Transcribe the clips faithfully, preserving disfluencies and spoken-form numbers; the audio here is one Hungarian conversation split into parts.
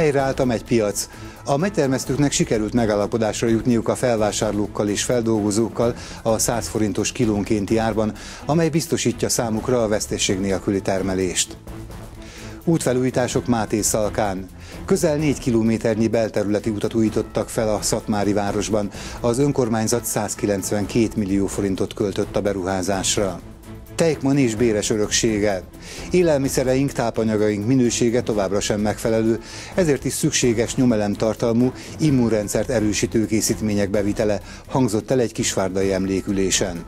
Helyreállt a megypiac. A megytermesztőknek sikerült megállapodásra jutniuk a felvásárlókkal és feldolgozókkal a száz forintos kilónkénti árban, amely biztosítja számukra a veszteség nélküli termelést. Útfelújítások Mátészalkán. Közel négy kilométernyi belterületi utat újítottak fel a szatmári városban. Az önkormányzat százkilencvenkét millió forintot költött a beruházásra. Tejkman és béres öröksége. Élelmiszereink, tápanyagaink minősége továbbra sem megfelelő, ezért is szükséges nyomelemtartalmú, immunrendszert erősítő készítmények bevitele, hangzott el egy kisvárdai emlékülésen.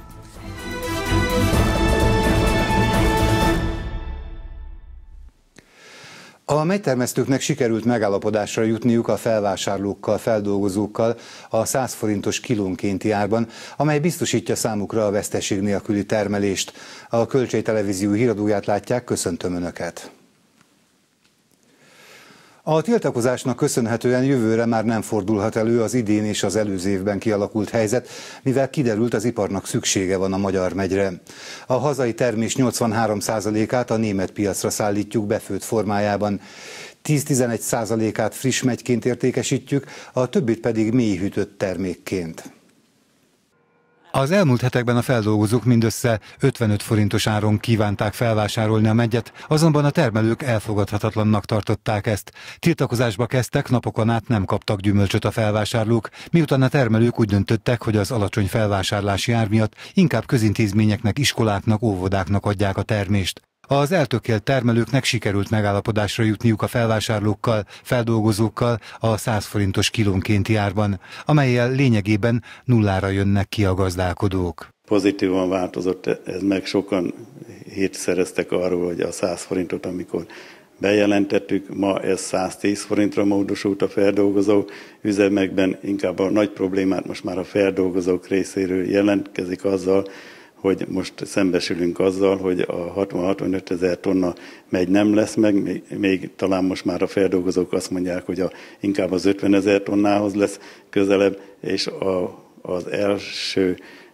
A megytermesztőknek sikerült megállapodásra jutniuk a felvásárlókkal, feldolgozókkal a száz forintos kilónkénti árban, amely biztosítja számukra a veszteség nélküli termelést. A Kölcsey Televízió híradóját látják, köszöntöm Önöket! A tiltakozásnak köszönhetően jövőre már nem fordulhat elő az idén és az előző évben kialakult helyzet, mivel kiderült, az iparnak szüksége van a magyar megyre. A hazai termés nyolcvanhárom százalékát a német piacra szállítjuk befőtt formájában. tíz-tizenegy százalékát friss megyként értékesítjük, a többit pedig mélyhűtött termékként. Az elmúlt hetekben a feldolgozók mindössze ötvenöt forintos áron kívánták felvásárolni a meggyet, azonban a termelők elfogadhatatlannak tartották ezt. Tiltakozásba kezdtek, napokon át nem kaptak gyümölcsöt a felvásárlók, miután a termelők úgy döntöttek, hogy az alacsony felvásárlási ár miatt inkább közintézményeknek, iskoláknak, óvodáknak adják a termést. Az eltökélt termelőknek sikerült megállapodásra jutniuk a felvásárlókkal, feldolgozókkal a száz forintos kilónkénti árban, amellyel lényegében nullára jönnek ki a gazdálkodók. Pozitívan változott ez meg, sokan hírt szereztek arról, hogy a száz forintot, amikor bejelentettük, ma ez száztíz forintra módosult a feldolgozó üzemekben, inkább a nagy problémát most már a feldolgozók részéről jelentkezik azzal, hogy most szembesülünk azzal, hogy a hatvan-hatvanöt ezer tonna megy nem lesz meg, még, még talán most már a feldolgozók azt mondják, hogy a, inkább az ötven ezer tonnához lesz közelebb, és a, az első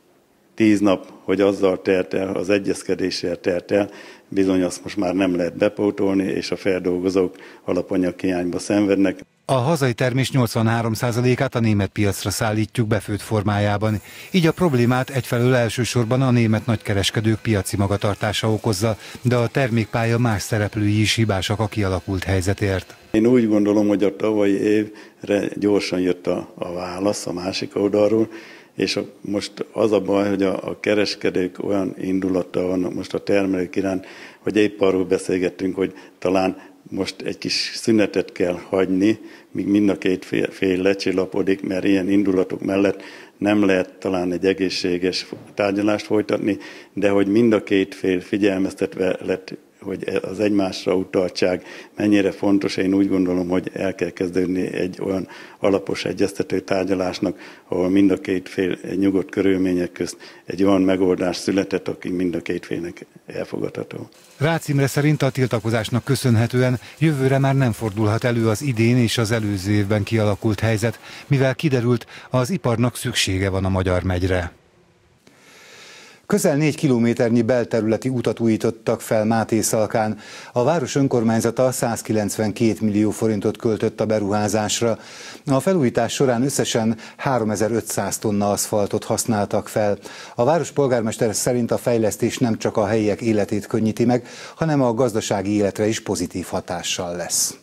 tíz nap, hogy azzal telt el, az egyezkedéssel telt el, bizony azt most már nem lehet bepótolni, és a feldolgozók alapanyaghiányba szenvednek. A hazai termés nyolcvanhárom százalékát a német piacra szállítjuk befőtt formájában. Így a problémát egyfelől elsősorban a német nagykereskedők piaci magatartása okozza, de a termékpálya más szereplői is hibásak a kialakult helyzetért. Én úgy gondolom, hogy a tavalyi évre gyorsan jött a, a válasz a másik oldalról, és a, most az a baj, hogy a, a kereskedők olyan indulattal vannak most a termelők iránt, hogy épp arról beszélgettünk, hogy talán most egy kis szünetet kell hagyni, míg mind a két fél, fél lecsillapodik, mert ilyen indulatok mellett nem lehet talán egy egészséges tárgyalást folytatni, de hogy mind a két fél figyelmeztetve lett, hogy az egymásra utaltság mennyire fontos, én úgy gondolom, hogy el kell kezdődni egy olyan alapos egyeztető tárgyalásnak, ahol mind a két fél nyugodt körülmények közt egy olyan megoldás született, aki mind a két félnek elfogadható. Rácz Imre szerint a tiltakozásnak köszönhetően jövőre már nem fordulhat elő az idén és az előző évben kialakult helyzet, mivel kiderült, az iparnak szüksége van a magyar megyre. Közel négy kilométernyi belterületi utat újítottak fel Mátészalkán. A város önkormányzata százkilencvenkét millió forintot költött a beruházásra. A felújítás során összesen háromezer-ötszáz tonna aszfaltot használtak fel. A város polgármester szerint a fejlesztés nem csak a helyiek életét könnyíti meg, hanem a gazdasági életre is pozitív hatással lesz.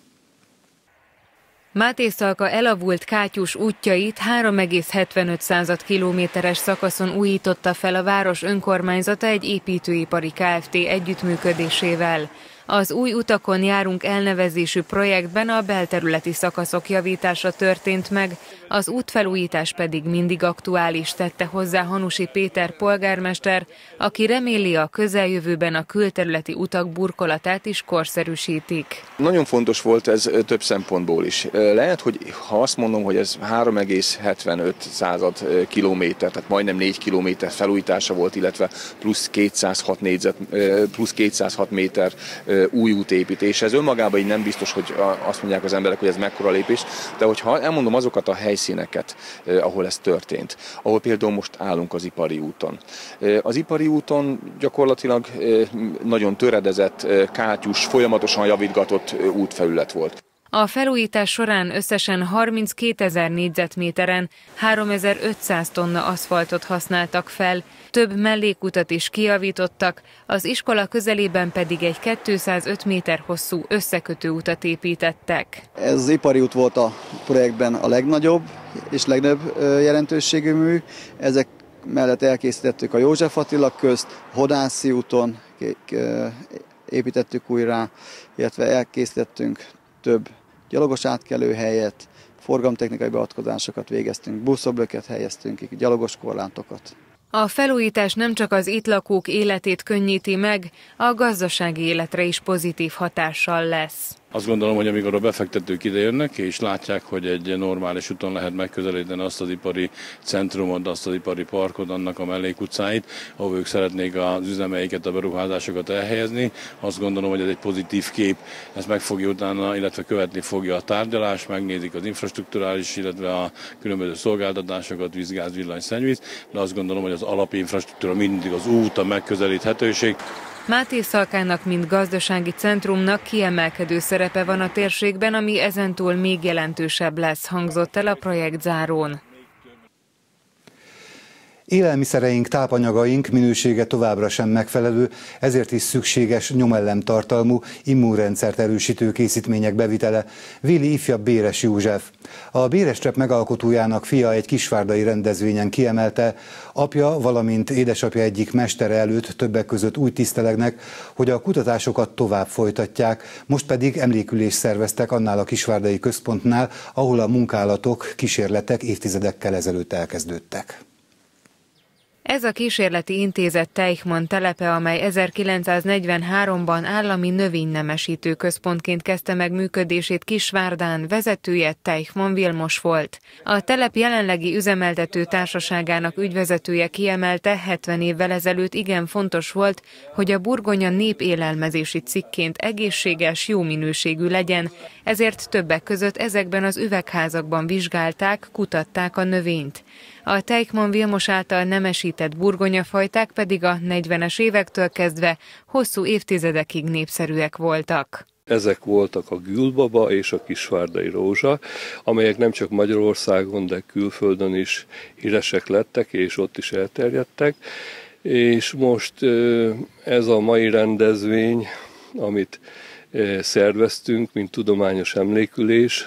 Mátészalka elavult kátyús útjait három egész hetvenöt kilométeres szakaszon újította fel a város önkormányzata egy építőipari Kft. Együttműködésével. Az új utakon járunk elnevezésű projektben a belterületi szakaszok javítása történt meg, az útfelújítás pedig mindig aktuális, tette hozzá Hanusi Péter polgármester, aki reméli, a közeljövőben a külterületi utak burkolatát is korszerűsítik. Nagyon fontos volt ez több szempontból is. Lehet, hogy ha azt mondom, hogy ez három egész hetvenöt kilométer, tehát majdnem négy kilométer felújítása volt, illetve plusz kétszázhat, négyzet, plusz kétszázhat méter új útépítés. Ez önmagában így nem biztos, hogy azt mondják az emberek, hogy ez mekkora lépés, de hogyha elmondom azokat a helyszíneket, ahol ez történt, ahol például most állunk az ipari úton. Az ipari úton gyakorlatilag nagyon töredezett, kátyús, folyamatosan javítgatott útfelület volt. A felújítás során összesen harminckétezer négyzetméteren háromezer-ötszáz tonna aszfaltot használtak fel, több mellékutat is kijavítottak, az iskola közelében pedig egy kétszázöt méter hosszú összekötő utat építettek. Ez az ipari út volt a projektben a legnagyobb és legnagyobb jelentőségű mű. Ezek mellett elkészítettük a József Attila közt, Hodászi úton építettük újra, illetve elkészítettünk több gyalogos átkelőhelyet, forgalomtechnikai beavatkozásokat végeztünk, buszöblöket helyeztünk, gyalogos korlátokat. A felújítás nem csak az itt lakók életét könnyíti meg, a gazdasági életre is pozitív hatással lesz. Azt gondolom, hogy amikor a befektetők idejönnek, és látják, hogy egy normális úton lehet megközelíteni azt az ipari centrumot, azt az ipari parkot, annak a mellékutcáit, ahol ők szeretnék az üzemeiket, a beruházásokat elhelyezni, azt gondolom, hogy ez egy pozitív kép, ezt meg fogja utána, illetve követni fogja a tárgyalás, megnézik az infrastrukturális, illetve a különböző szolgáltatásokat, vízgáz, villany, szennyvíz, de azt gondolom, hogy az alapinfrastruktúra mindig az út, a megközelíthetőség. Mátészalkának, mint gazdasági centrumnak kiemelkedő szerepe van a térségben, ami ezentúl még jelentősebb lesz, hangzott el a projekt zárón. Élelmiszereink, tápanyagaink minősége továbbra sem megfelelő, ezért is szükséges nyomellemtartalmú, immunrendszert erősítő készítmények bevitele, véli ifjabb Béres József. A Béres Csepp megalkotójának fia egy kisvárdai rendezvényen kiemelte, apja, valamint édesapja egyik mestere előtt többek között úgy tisztelegnek, hogy a kutatásokat tovább folytatják, most pedig emlékülést szerveztek annál a kisvárdai központnál, ahol a munkálatok, kísérletek évtizedekkel ezelőtt elkezdődtek. Ez a kísérleti intézet Teichmann telepe, amely ezerkilencszáznegyvenháromban állami növénynemesítő központként kezdte meg működését Kisvárdán, vezetője Teichmann Vilmos volt. A telep jelenlegi üzemeltető társaságának ügyvezetője kiemelte, hetven évvel ezelőtt igen fontos volt, hogy a burgonya népélelmezési cikkként egészséges, jó minőségű legyen, ezért többek között ezekben az üvegházakban vizsgálták, kutatták a növényt. A Teichmann Vilmos által nemesített burgonyafajták pedig a negyvenes évektől kezdve hosszú évtizedekig népszerűek voltak. Ezek voltak a Gülbaba és a kisvárdai rózsa, amelyek nem csak Magyarországon, de külföldön is híresek lettek, és ott is elterjedtek. És most ez a mai rendezvény, amit szerveztünk, mint tudományos emlékülés,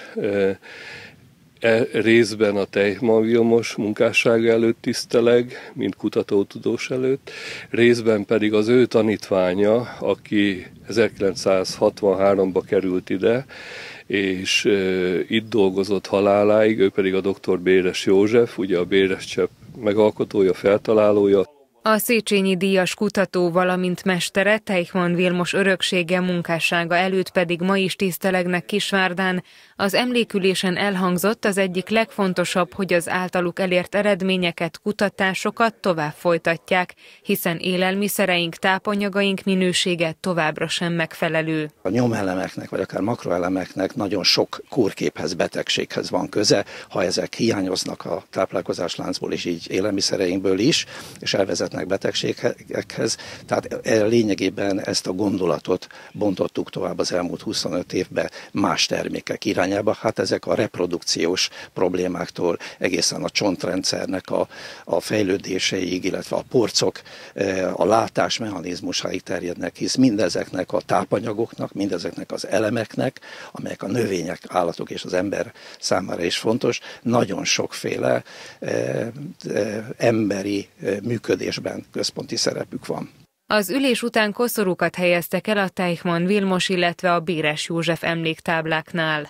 E részben a Teichmann Vilmos munkássága előtt tiszteleg, mint kutatótudós előtt, részben pedig az ő tanítványa, aki ezerkilencszázhatvanháromba került ide, és e, itt dolgozott haláláig, ő pedig a doktor Béres József, ugye a Béres Csepp megalkotója, feltalálója. A Széchenyi díjas kutató, valamint mestere, Teichmann Vilmos öröksége, munkássága előtt pedig ma is tisztelegnek Kisvárdán. Az emlékülésen elhangzott, az egyik legfontosabb, hogy az általuk elért eredményeket, kutatásokat tovább folytatják, hiszen élelmiszereink, tápanyagaink minősége továbbra sem megfelelő. A nyomelemeknek, vagy akár makroelemeknek nagyon sok kórképhez, betegséghez van köze, ha ezek hiányoznak a táplálkozásláncból és így élelmiszereinkből is, és elvezetnek betegségekhez. Tehát lényegében ezt a gondolatot bontottuk tovább az elmúlt huszonöt évben más termékek irányába. Hát ezek a reprodukciós problémáktól egészen a csontrendszernek a, a fejlődéseig, illetve a porcok, a látás mechanizmusáig terjednek, hisz mindezeknek a tápanyagoknak, mindezeknek az elemeknek, amelyek a növények, állatok és az ember számára is fontos, nagyon sokféle eh, eh, emberi eh, működésben központi szerepük van. Az ülés után koszorúkat helyeztek el a Teichmann Vilmos, illetve a Béres József emléktábláknál.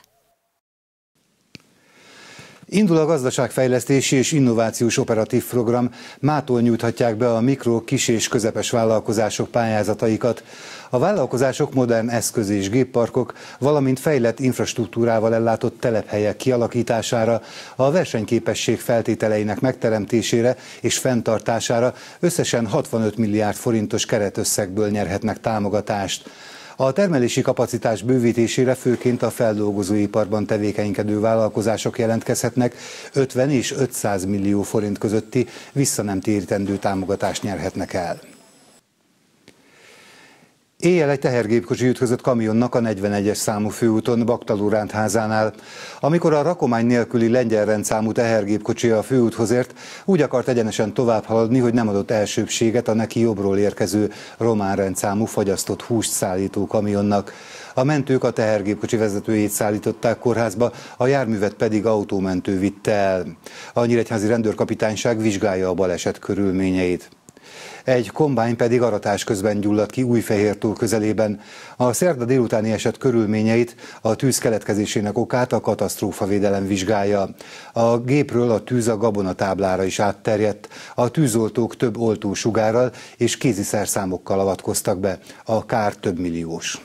Indul a gazdaságfejlesztési és innovációs operatív program, mától nyújthatják be a mikro, kis és közepes vállalkozások pályázataikat. A vállalkozások modern eszköz- és gépparkok, valamint fejlett infrastruktúrával ellátott telephelyek kialakítására, a versenyképesség feltételeinek megteremtésére és fenntartására összesen hatvanöt milliárd forintos keretösszegből nyerhetnek támogatást. A termelési kapacitás bővítésére főként a feldolgozóiparban tevékenykedő vállalkozások jelentkezhetnek, ötven és ötszáz millió forint közötti visszanemtérítendő támogatást nyerhetnek el. Éjjel egy tehergépkocsi ütközött kamionnak a negyvenegyes számú főúton Baktaló-Rántházánál. Amikor a rakomány nélküli lengyel rendszámú tehergépkocsi a főúthoz ért, úgy akart egyenesen tovább haladni, hogy nem adott elsőbbséget a neki jobbról érkező román rendszámú fagyasztott húst szállító kamionnak. A mentők a tehergépkocsi vezetőjét szállították kórházba, a járművet pedig autómentő vitte el. A nyíregyházi rendőrkapitányság vizsgálja a baleset körülményeit. Egy kombány pedig aratás közben gyulladt ki Újfehértó közelében. A szerda délutáni eset körülményeit, a tűz keletkezésének okát a katasztrófavédelem vizsgálja. A gépről a tűz a gabonatáblára is átterjedt. A tűzoltók több oltósugárral és kéziszerszámokkal avatkoztak be. A kár több milliós.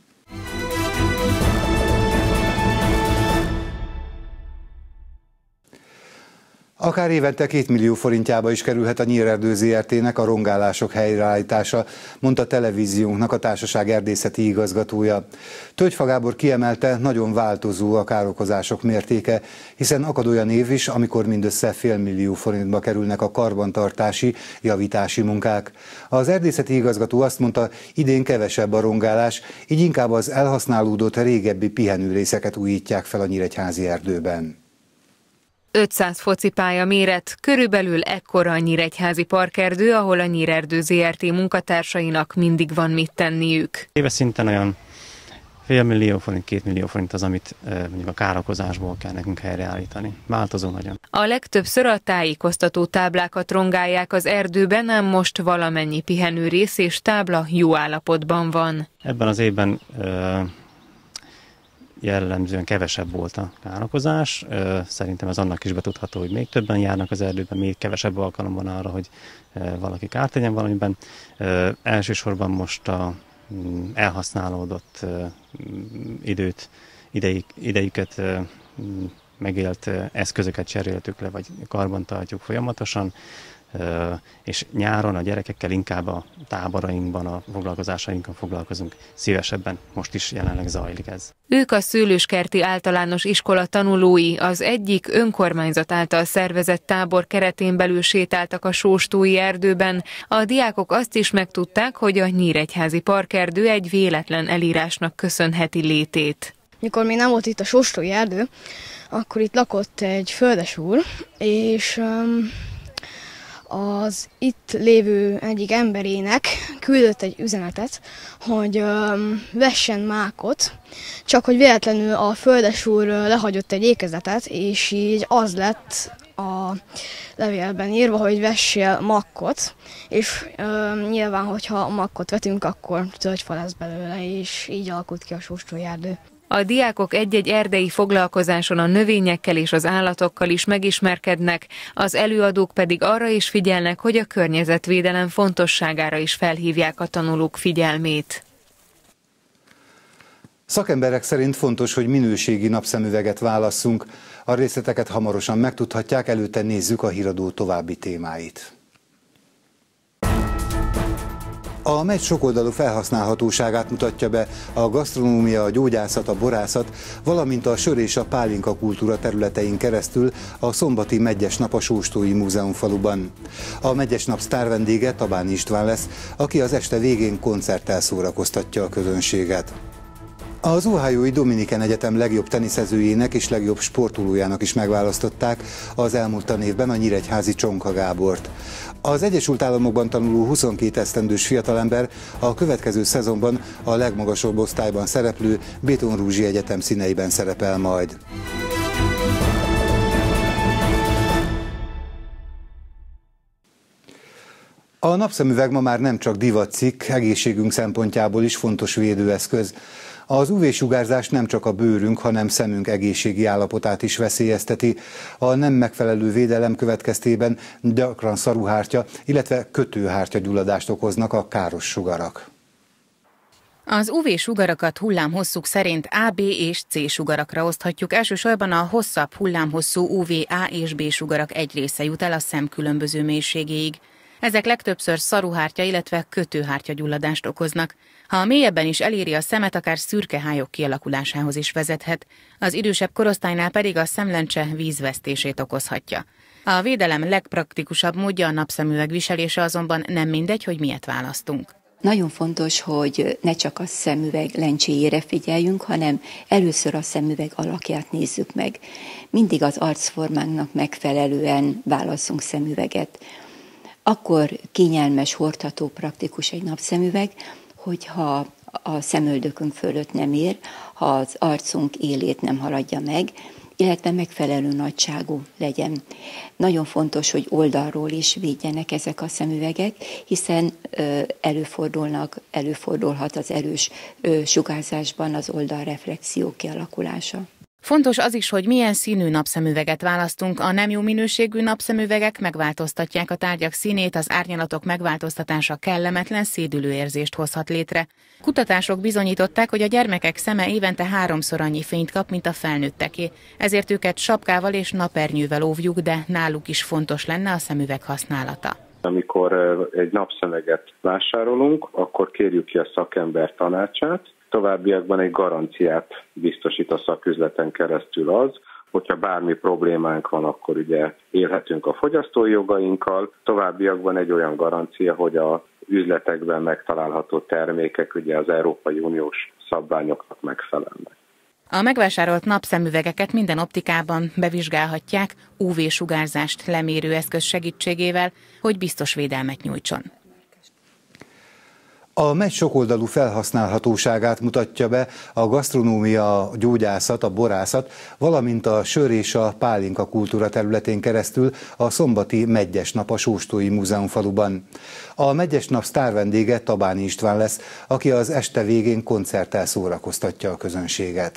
Akár évente két millió forintjába is kerülhet a Nyírerdő zé er té-nek a rongálások helyreállítása, mondta televíziónknak a társaság erdészeti igazgatója. Tögyfa Gábor kiemelte, nagyon változó a károkozások mértéke, hiszen akad olyan év is, amikor mindössze fél millió forintba kerülnek a karbantartási, javítási munkák. Az erdészeti igazgató azt mondta, idén kevesebb a rongálás, így inkább az elhasználódott régebbi pihenőrészeket újítják fel a nyíregyházi erdőben. ötszáz focipálya méret, körülbelül ekkora a nyíregyházi parkerdő, ahol a Nyírerdő zé er té munkatársainak mindig van mit tenniük. Éves szinten olyan fél millió forint, két millió forint az, amit mondjuk a károkozásból kell nekünk helyreállítani. Változó nagyon. A legtöbbször a tájékoztató táblákat rongálják az erdőben, ám most valamennyi pihenőrész és tábla jó állapotban van. Ebben az évben jellemzően kevesebb volt a károkozás. Szerintem ez annak is betudható, hogy még többen járnak az erdőben, még kevesebb alkalom van arra, hogy valaki kárt tegyen valamiben. Elsősorban most a elhasználódott időt, idejük, idejüket megélt eszközöket cseréltük le, vagy karbantartjuk folyamatosan, és nyáron a gyerekekkel inkább a táborainkban, a foglalkozásainkon foglalkozunk szívesebben. Most is jelenleg zajlik ez. Ők a Szőlőskerti Általános Iskola tanulói, az egyik önkormányzat által szervezett tábor keretén belül sétáltak a Sóstói erdőben. A diákok azt is megtudták, hogy a nyíregyházi parkerdő egy véletlen elírásnak köszönheti létét. Mikor még nem volt itt a Sóstói erdő, akkor itt lakott egy földesúr, és um, az itt lévő egyik emberének küldött egy üzenetet, hogy um, vessen mákot, csak hogy véletlenül a földesúr lehagyott egy ékezetet, és így az lett a levélben írva, hogy vessél makkot, és um, nyilván, hogyha makkot vetünk, akkor tölgyfa lesz belőle, és így alakult ki a Sóstói erdő. A diákok egy-egy erdei foglalkozáson a növényekkel és az állatokkal is megismerkednek, az előadók pedig arra is figyelnek, hogy a környezetvédelem fontosságára is felhívják a tanulók figyelmét. Szakemberek szerint fontos, hogy minőségi napszemüveget válasszunk. A részleteket hamarosan megtudhatják, előtte nézzük a híradó további témáit. A meccs sokoldalú felhasználhatóságát mutatja be a gasztronómia, a gyógyászat, a borászat, valamint a sör és a pálinka kultúra területein keresztül a szombati Medgyes Nap a Sóstói Múzeumfaluban. A Medgyes Nap sztárvendége Tabáni István lesz, aki az este végén koncerttel szórakoztatja a közönséget. Az Ohiói Dominican Egyetem legjobb teniszezőjének és legjobb sportolójának is megválasztották az elmúlt tanévben a nyíregyházi Csonka Gábort. Az Egyesült Államokban tanuló huszonkét esztendős fiatalember a következő szezonban a legmagasabb osztályban szereplő Baton Rouge Egyetem színeiben szerepel majd. A napszemüveg ma már nem csak divatcikk, egészségünk szempontjából is fontos védőeszköz. Az ú vé-sugárzás nem csak a bőrünk, hanem szemünk egészségi állapotát is veszélyezteti. A nem megfelelő védelem következtében gyakran szaruhártya, illetve kötőhártya gyulladást okoznak a káros sugarak. Az ú vé-sugarakat hullámhosszuk szerint á, bé és cé sugarakra oszthatjuk. Elsősorban a hosszabb hullámhosszú ú vé á és bé sugarak egy része jut el a szem különböző mélységéig. Ezek legtöbbször szaruhártya, illetve kötőhártya gyulladást okoznak. Ha mélyebben is eléri a szemet, akár szürke hályok kialakulásához is vezethet. Az idősebb korosztálynál pedig a szemlencse vízvesztését okozhatja. A védelem legpraktikusabb módja a napszemüveg viselése, azonban nem mindegy, hogy miért választunk. Nagyon fontos, hogy ne csak a szemüveg lencséjére figyeljünk, hanem először a szemüveg alakját nézzük meg. Mindig az arcformánknak megfelelően válasszunk szemüveget. Akkor kényelmes, hordható, praktikus egy napszemüveg, hogyha a szemöldökünk fölött nem ér, ha az arcunk élét nem haladja meg, illetve megfelelő nagyságú legyen. Nagyon fontos, hogy oldalról is védjenek ezek a szemüvegek, hiszen előfordulnak, előfordulhat az erős sugárzásban az oldalreflexió kialakulása. Fontos az is, hogy milyen színű napszemüveget választunk. A nem jó minőségű napszemüvegek megváltoztatják a tárgyak színét, az árnyalatok megváltoztatása kellemetlen szédülő érzést hozhat létre. Kutatások bizonyították, hogy a gyermekek szeme évente háromszor annyi fényt kap, mint a felnőtteké. Ezért őket sapkával és napernyővel óvjuk, de náluk is fontos lenne a szemüveg használata. Amikor egy napszemüveget vásárolunk, akkor kérjük ki a szakember tanácsát. Továbbiakban egy garanciát biztosít a szaküzleten keresztül az, hogyha bármi problémánk van, akkor ugye élhetünk a fogyasztói jogainkkal. Továbbiakban egy olyan garancia, hogy az üzletekben megtalálható termékek ugye az Európai Uniós szabványoknak megfelelnek. A megvásárolt napszemüvegeket minden optikában bevizsgálhatják ú vé-sugárzást lemérő eszköz segítségével, hogy biztos védelmet nyújtson. A megy sokoldalú felhasználhatóságát mutatja be a gasztronómia, a gyógyászat, a borászat, valamint a sör és a pálinka kultúra területén keresztül a szombati Meggyes Nap a Sóstói Múzeumfaluban. A Meggyes Nap sztárvendége Tabáni István lesz, aki az este végén koncerttel szórakoztatja a közönséget.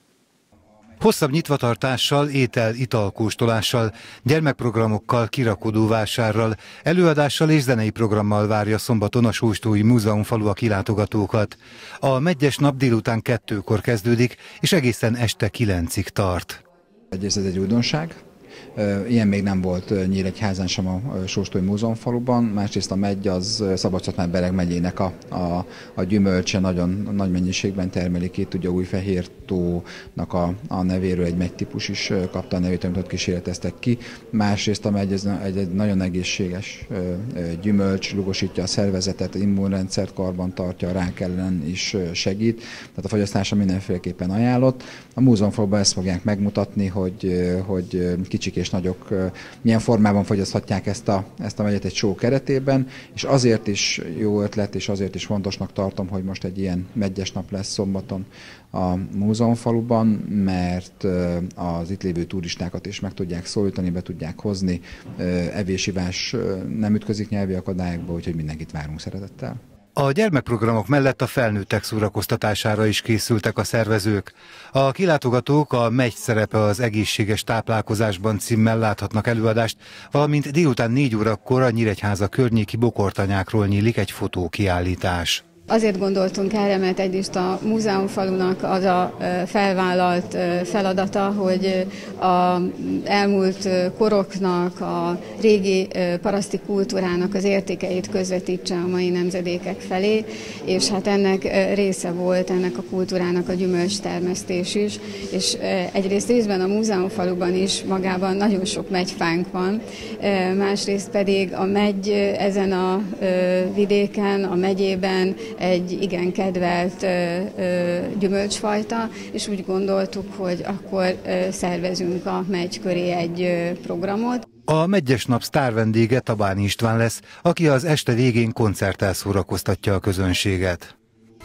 Hosszabb nyitvatartással, étel-italkóstolással, gyermekprogramokkal, kirakodóvásárral, előadással és zenei programmal várja szombaton a Sóstói Múzeumfalu a kilátogatókat. A Meggyes Nap délután kettőkor kezdődik, és egészen este kilencig tart. Egyrészt ez egy újdonság. Ilyen még nem volt Nyíregyházán sem a Sóstói Múzeumfaluban, másrészt a megy az Szabadcsatmár-Bereg megyének a, a, a gyümölcse, nagyon nagy mennyiségben termelik itt, ugye Újfehértónak a, a nevéről egy megytípus is kapta a nevét, amit ott kísérleteztek ki. Másrészt a megy ez egy, egy nagyon egészséges gyümölcs, lugosítja a szervezetet, immunrendszert karban tartja, a rák ellen is segít, tehát a fogyasztása mindenféleképpen ajánlott. A múzeumfaluban ezt fogják megmutatni, hogy, hogy kicsik és nagyok milyen formában fogyaszthatják ezt a, ezt a megyet egy show keretében, és azért is jó ötlet, és azért is fontosnak tartom, hogy most egy ilyen Meggyes Nap lesz szombaton a múzeumfaluban, mert az itt lévő turistákat is meg tudják szólítani, be tudják hozni, evés-ivás nem ütközik nyelvi akadályokba, úgyhogy mindenkit várunk szeretettel. A gyermekprogramok mellett a felnőttek szórakoztatására is készültek a szervezők. A kilátogatók a Megy szerepe az egészséges táplálkozásban címmel láthatnak előadást, valamint délután négy órakor a Nyíregyháza környéki bokortanyákról nyílik egy fotókiállítás. Azért gondoltunk erre, mert egyrészt a múzeumfalunak az a felvállalt feladata, hogy az elmúlt koroknak, a régi paraszti kultúrának az értékeit közvetítse a mai nemzedékek felé, és hát ennek része volt ennek a kultúrának a gyümölcstermesztés is, és egyrészt részben a múzeumfaluban is magában nagyon sok megyfánk van, másrészt pedig a megy ezen a vidéken, a megyében egy igen kedvelt ö, ö, gyümölcsfajta, és úgy gondoltuk, hogy akkor ö, szervezünk a megy köré egy ö, programot. A Meggyes Nap sztárvendége Tabáni István lesz, aki az este végén koncerttel szórakoztatja a közönséget.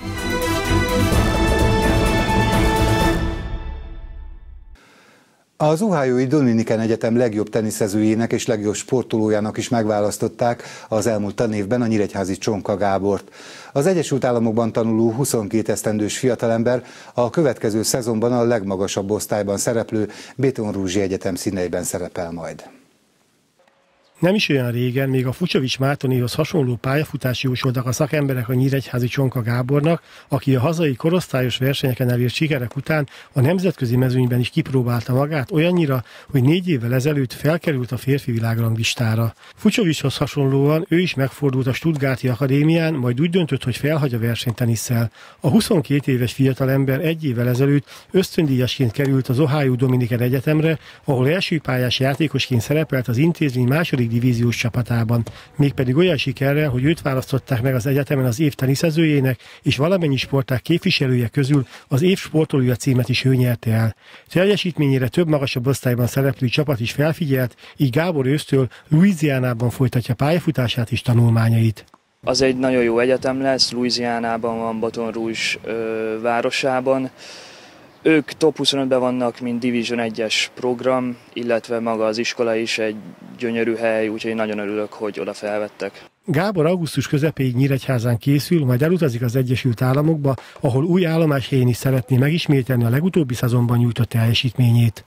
Az Ohiói Dominican Egyetem legjobb teniszezőjének és legjobb sportolójának is megválasztották az elmúlt tanévben a nyíregyházi Csonka Gábort. Az Egyesült Államokban tanuló huszonkét esztendős fiatalember a következő szezonban a legmagasabb osztályban szereplő Baton Rouge Egyetem színeiben szerepel majd. Nem is olyan régen, még a Fucsovics Mártonihoz hasonló pályafutást jósoltak a szakemberek a nyíregyházi Csonka Gábornak, aki a hazai korosztályos versenyeken elért sikerek után a nemzetközi mezőnyben is kipróbálta magát olyannyira, hogy négy évvel ezelőtt felkerült a férfi világranglistára. Fucsovicshoz hasonlóan ő is megfordult a Stuttgarti Akadémián, majd úgy döntött, hogy felhagy a versenytenisszel. A huszonkét éves fiatalember egy évvel ezelőtt ösztöndíjasként került az Ohiói Dominican Egyetemre, ahol elsőpályás játékosként szerepelt az intézmény második második divíziós csapatában. Mégpedig olyan sikerrel, hogy őt választották meg az egyetemen az év teniszezőjének, és valamennyi sportág képviselője közül az év sportolója címet is ő nyerte el. Teljesítményére több magasabb osztályban szereplő csapat is felfigyelt, így Gábor ősztől Louisianában folytatja pályafutását és tanulmányait. Az egy nagyon jó egyetem lesz, Louisianában van, Baton Rouge ö, városában. Ők top huszonötben vannak, mint Division egyes program, illetve maga az iskola is egy gyönyörű hely, úgyhogy nagyon örülök, hogy oda felvettek. Gábor augusztus közepéig Nyíregyházán készül, majd elutazik az Egyesült Államokba, ahol új állomáshelyén is szeretné megismételni a legutóbbi szezonban nyújtott teljesítményét.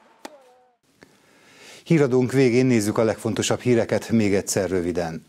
Híradónk végén nézzük a legfontosabb híreket még egyszer röviden.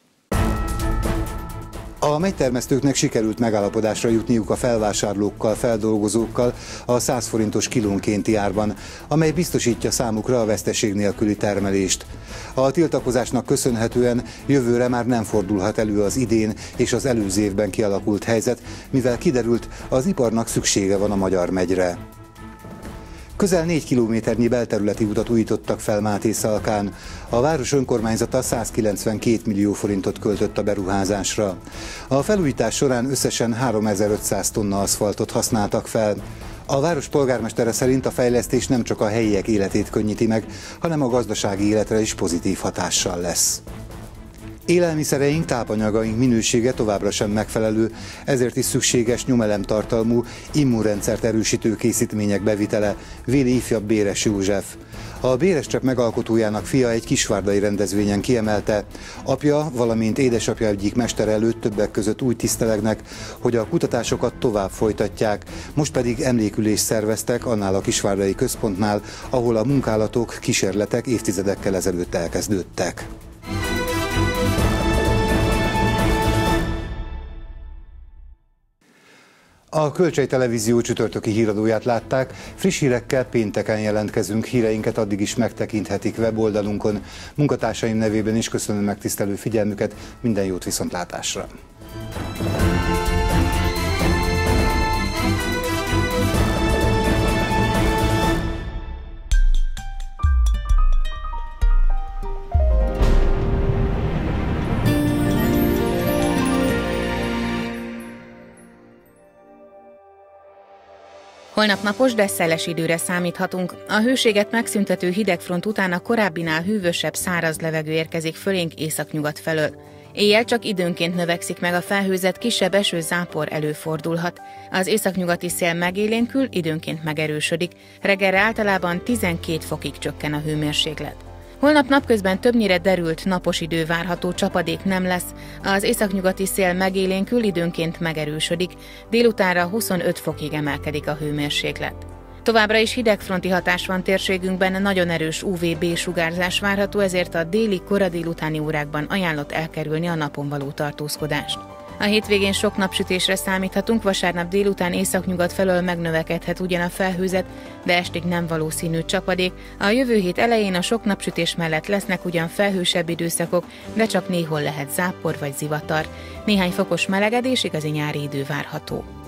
A megytermesztőknek sikerült megállapodásra jutniuk a felvásárlókkal, feldolgozókkal a száz forintos kilónkénti árban, amely biztosítja számukra a veszteség nélküli termelést. A tiltakozásnak köszönhetően jövőre már nem fordulhat elő az idén és az előző évben kialakult helyzet, mivel kiderült, az iparnak szüksége van a Magyar megyre. Közel négy kilométernyi belterületi utat újítottak fel Mátészalkán. A város önkormányzata százkilencvenkét millió forintot költött a beruházásra. A felújítás során összesen háromezer-ötszáz tonna aszfaltot használtak fel. A város polgármestere szerint a fejlesztés nem csak a helyiek életét könnyíti meg, hanem a gazdasági életre is pozitív hatással lesz. Élelmiszereink, tápanyagaink minősége továbbra sem megfelelő, ezért is szükséges nyomelemtartalmú, immunrendszert erősítő készítmények bevitele, véli ifjabb Béres József. A Béres Csepp megalkotójának fia egy kisvárdai rendezvényen kiemelte, apja, valamint édesapja egyik mester előtt többek között úgy tisztelegnek, hogy a kutatásokat tovább folytatják, most pedig emlékülést szerveztek annál a kisvárdai központnál, ahol a munkálatok, kísérletek évtizedekkel ezelőtt elkezdődtek. A Kölcsey Televízió csütörtöki híradóját látták, friss hírekkel pénteken jelentkezünk, híreinket addig is megtekinthetik weboldalunkon. Munkatársaim nevében is köszönöm megtisztelő figyelmüket, minden jót viszontlátásra! Holnap napos, de szeles időre számíthatunk. A hőséget megszüntető hidegfront után a korábbinál hűvösebb, száraz levegő érkezik fölénk északnyugat felől. Éjjel csak időnként növekszik meg a felhőzet, kisebb eső-zápor előfordulhat. Az északnyugati szél megélénkül, időnként megerősödik. Reggelre általában tizenkét fokig csökken a hőmérséklet. Holnap napközben többnyire derült, napos idő várható, csapadék nem lesz. Az északnyugati szél megélénkül, időnként megerősödik. Délutánra huszonöt fokig emelkedik a hőmérséklet. Továbbra is hidegfronti hatás van térségünkben, nagyon erős u vé bé-sugárzás várható, ezért a déli, kora délutáni órákban ajánlott elkerülni a napon való tartózkodást. A hétvégén sok napsütésre számíthatunk, vasárnap délután északnyugat felől megnövekedhet ugyan a felhőzet, de estig nem valószínű csapadék. A jövő hét elején a sok napsütés mellett lesznek ugyan felhősebb időszakok, de csak néhol lehet zápor vagy zivatar. Néhány fokos melegedés, igazi nyári idő várható.